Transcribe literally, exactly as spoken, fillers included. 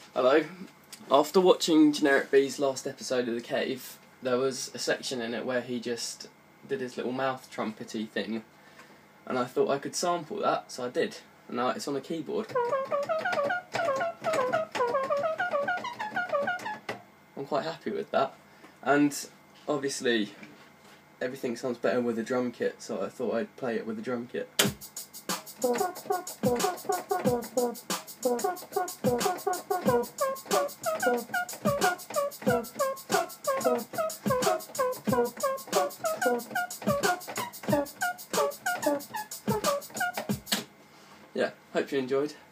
Hello. After watching Generikb's last episode of The Cave, there was a section in it where he just did his little mouth trumpety thing, and I thought I could sample that, so I did. And now it's on a keyboard. I'm quite happy with that. And obviously, everything sounds better with a drum kit, so I thought I'd play it with a drum kit. Yeah, hope you enjoyed.